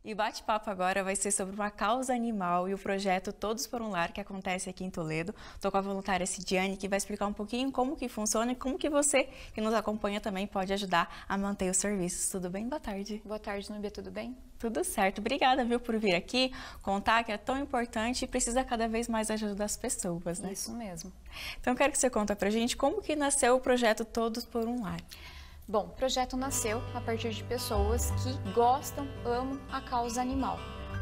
E o bate-papo agora vai ser sobre uma causa animal e o projeto Todos por um Lar, que acontece aqui em Toledo. Estou com a voluntária Cidiane, que vai explicar um pouquinho como que funciona e como que você, que nos acompanha também, pode ajudar a manter os serviços. Tudo bem? Boa tarde. Boa tarde, Núbia, tudo bem? Tudo certo. Obrigada, viu, por vir aqui contar que é tão importante e precisa cada vez mais ajudar das pessoas, né? Isso mesmo. Então, quero que você conta pra gente como que nasceu o projeto Todos por um Lar. Bom, o projeto nasceu a partir de pessoas que gostam, amam a causa animal.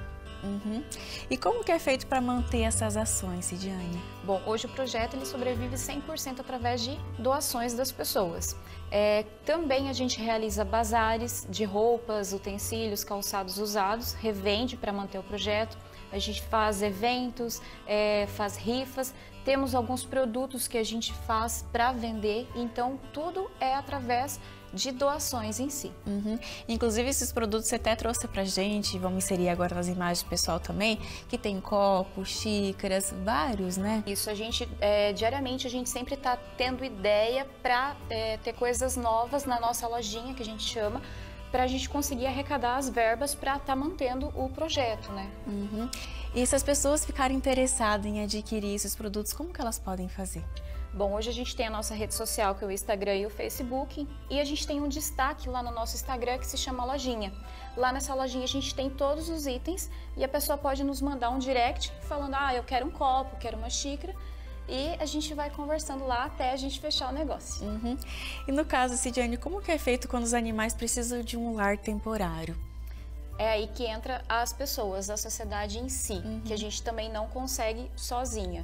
E como que é feito para manter essas ações, Cidiane? Bom, hoje o projeto ele sobrevive 100% através de doações das pessoas. Também a gente realiza bazares de roupas, utensílios, calçados usados, revende para manter o projeto. A gente faz eventos, faz rifas, temos alguns produtos que a gente faz para vender, então tudo é através de doações em si. Inclusive esses produtos você até trouxe pra gente, vamos inserir agora nas imagens do pessoal também, que tem copos, xícaras, vários, né? Isso, a gente, diariamente a gente sempre está tendo ideia para ter coisas novas na nossa lojinha, que a gente chama, para a gente conseguir arrecadar as verbas para estar mantendo o projeto, né? E se as pessoas ficarem interessadas em adquirir esses produtos, como que elas podem fazer? Bom, hoje a gente tem a nossa rede social, que é o Instagram e o Facebook, e a gente tem um destaque lá no nosso Instagram que se chama Lojinha. Lá nessa lojinha a gente tem todos os itens e a pessoa pode nos mandar um direct falando, eu quero um copo, quero uma xícara, e a gente vai conversando lá até a gente fechar o negócio. E no caso, Cidiane, como que é feito quando os animais precisam de um lar temporário? É aí que entra as pessoas, a sociedade em si, que a gente também não consegue sozinha.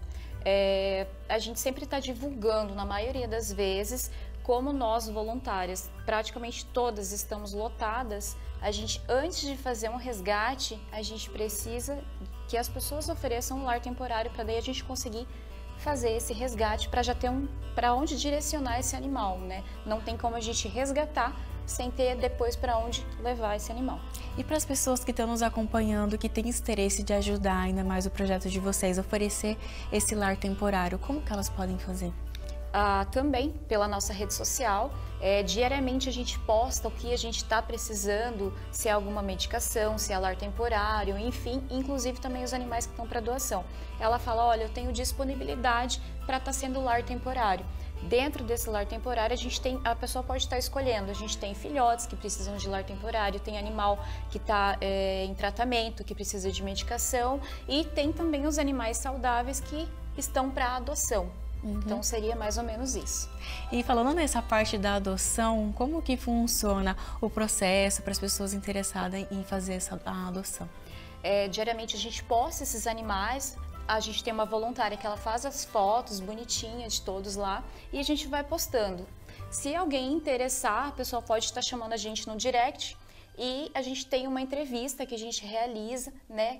A gente sempre está divulgando, na maioria das vezes, como nós voluntárias, praticamente todas estamos lotadas, a gente, antes de fazer um resgate, a gente precisa que as pessoas ofereçam um lar temporário para daí a gente conseguir fazer esse resgate para já ter para onde direcionar esse animal, né? Não tem como a gente resgatar sem ter depois para onde levar esse animal. E para as pessoas que estão nos acompanhando, que têm interesse de ajudar ainda mais o projeto de vocês, oferecer esse lar temporário, como que elas podem fazer? Também pela nossa rede social, diariamente a gente posta o que a gente está precisando, se é alguma medicação, se é lar temporário, enfim, inclusive também os animais que estão para doação. Ela fala, olha, eu tenho disponibilidade para estar sendo lar temporário. Dentro desse lar temporário a pessoa pode estar escolhendo, a gente tem filhotes que precisam de lar temporário, tem animal que está em tratamento, que precisa de medicação e tem também os animais saudáveis que estão para adoção. Então seria mais ou menos isso. E falando nessa parte da adoção, como que funciona o processo para as pessoas interessadas em fazer a adoção? Diariamente a gente posta esses animais, a gente tem uma voluntária que ela faz as fotos bonitinhas de todos lá e a gente vai postando. Se alguém interessar, a pessoa pode estar chamando a gente no direct e a gente tem uma entrevista que a gente realiza, né?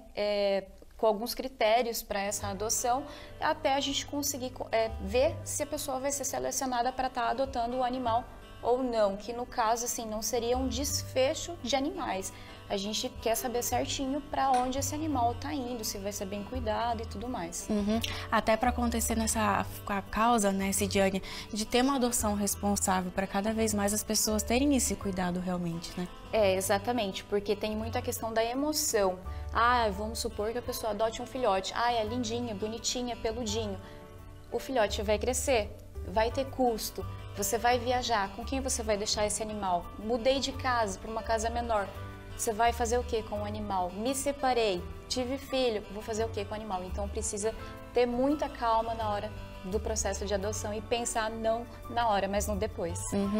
Com alguns critérios para essa adoção, até a gente conseguir ver se a pessoa vai ser selecionada para estar adotando o animal ou não, que no caso assim não seria um desfecho de animais. A gente quer saber certinho para onde esse animal está indo, se vai ser bem cuidado e tudo mais. Até para acontecer nessa causa, né, Cidiane, de ter uma adoção responsável para cada vez mais as pessoas terem esse cuidado realmente, né? Exatamente, porque tem muita questão da emoção. Vamos supor que a pessoa adote um filhote. É lindinho, bonitinho, peludinho. O filhote vai crescer, vai ter custo, você vai viajar, com quem você vai deixar esse animal? Mudei de casa para uma casa menor. Você vai fazer o que com o animal? Me separei, tive filho, vou fazer o que com o animal? Então precisa ter muita calma na hora do processo de adoção e pensar não na hora, mas no depois.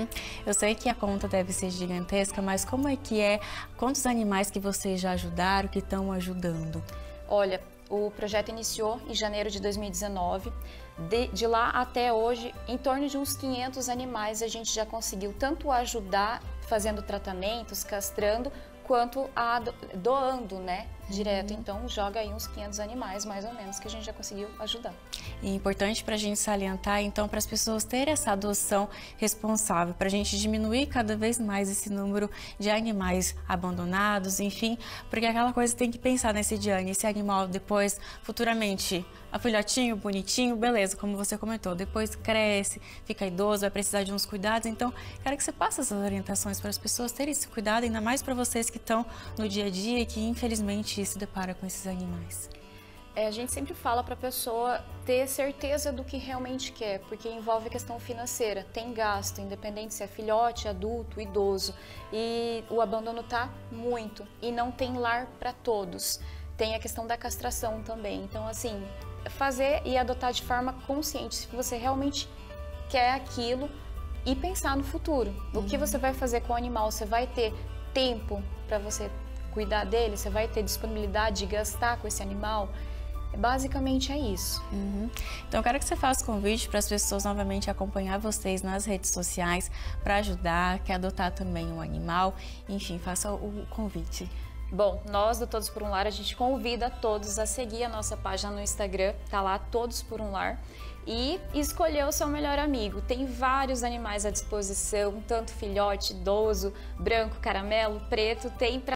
Eu sei que a conta deve ser gigantesca, mas como é que quantos animais que vocês já ajudaram, que estão ajudando? Olha, o projeto iniciou em janeiro de 2019. De lá até hoje, em torno de uns 500 animais a gente já conseguiu tanto ajudar fazendo tratamentos, castrando, quanto doando, né? direto. Então, joga aí uns 500 animais, mais ou menos, que a gente já conseguiu ajudar. E é importante para a gente salientar, então, para as pessoas terem essa adoção responsável, para a gente diminuir cada vez mais esse número de animais abandonados, enfim, porque aquela coisa tem que pensar nesse Diane, esse animal depois, futuramente, a filhotinho, bonitinho, beleza, como você comentou, depois cresce, fica idoso, vai precisar de uns cuidados, então, quero que você passe essas orientações para as pessoas terem esse cuidado, ainda mais para vocês que estão no dia a dia e que, infelizmente, se depara com esses animais. A gente sempre fala para a pessoa ter certeza do que realmente quer, porque envolve a questão financeira, tem gasto, independente se é filhote, adulto, idoso, e o abandono tá muito, e não tem lar para todos. Tem a questão da castração também, então assim, fazer e adotar de forma consciente, se você realmente quer aquilo, e pensar no futuro. O que você vai fazer com o animal? Você vai ter tempo para você cuidar dele? Você vai ter disponibilidade de gastar com esse animal? Basicamente é isso. Então, eu quero que você faça convite para as pessoas novamente acompanhar vocês nas redes sociais para ajudar, quer adotar também um animal, enfim, faça o convite. Bom, nós do Todos por um Lar, a gente convida todos a seguir a nossa página no Instagram, tá lá Todos por um Lar, e escolher o seu melhor amigo. Tem vários animais à disposição, tanto filhote, idoso, branco, caramelo, preto, tem para